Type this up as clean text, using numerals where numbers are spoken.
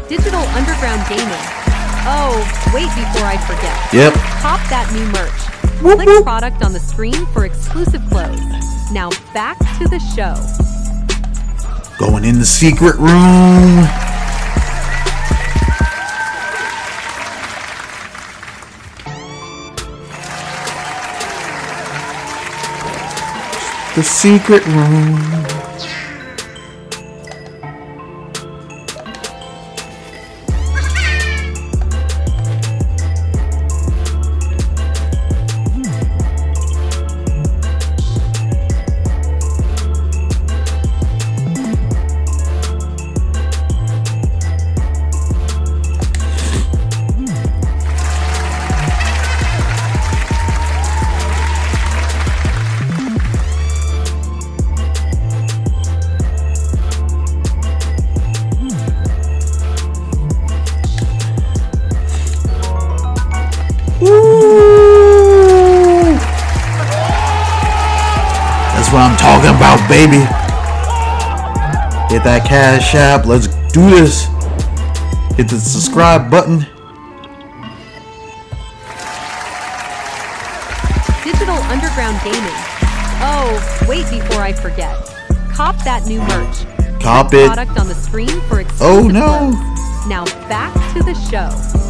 Digital Underground Gaming. Oh, wait before I forget. Yep. Pop that new merch. Whoop, Click whoop. product on the screen for exclusive clothes. Now back to the show. Going in the secret room. The secret room. That's what I'm talking about, baby. Hit that Cash App. Let's do this. Hit the subscribe button. Digital Underground Gaming. Oh, wait before I forget. Cop that new merch. Cop Click it. product on the screen for exclusive Oh no. clothes. Now back to the show.